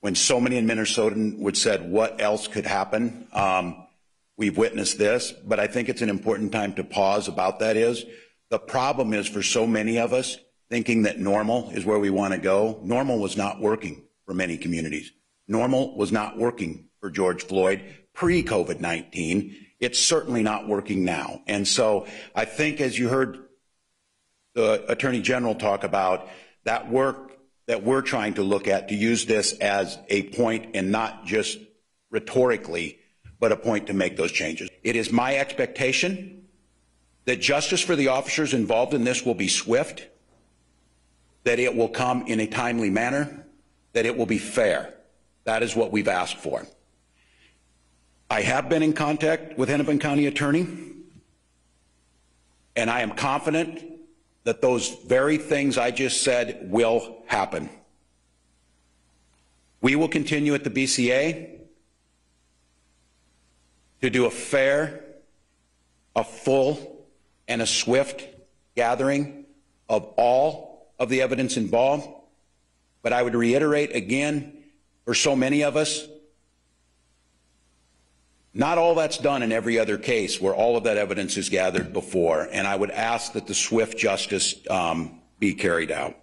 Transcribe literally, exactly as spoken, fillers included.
when so many in Minnesota would said, what else could happen? Um, we've witnessed this, but I think it's an important time to pause about that is, the problem is for so many of us thinking that normal is where we want to go. Normal was not working for many communities. Normal was not working for George Floyd pre-COVID nineteen. It's certainly not working now. And so I think, as you heard the Attorney General talk about, that work that we're trying to look at to use this as a point and not just rhetorically, but a point to make those changes. It is my expectation that justice for the officers involved in this will be swift, that it will come in a timely manner, that it will be fair. That is what we've asked for. I have been in contact with Hennepin County Attorney, and I am confident that those very things I just said will happen. We will continue at the B C A to do a fair, a full, and a swift gathering of all of the evidence involved. But I would reiterate again, for so many of us, not all that's done in every other case where all of that evidence is gathered before, and I would ask that the swift justice um, be carried out.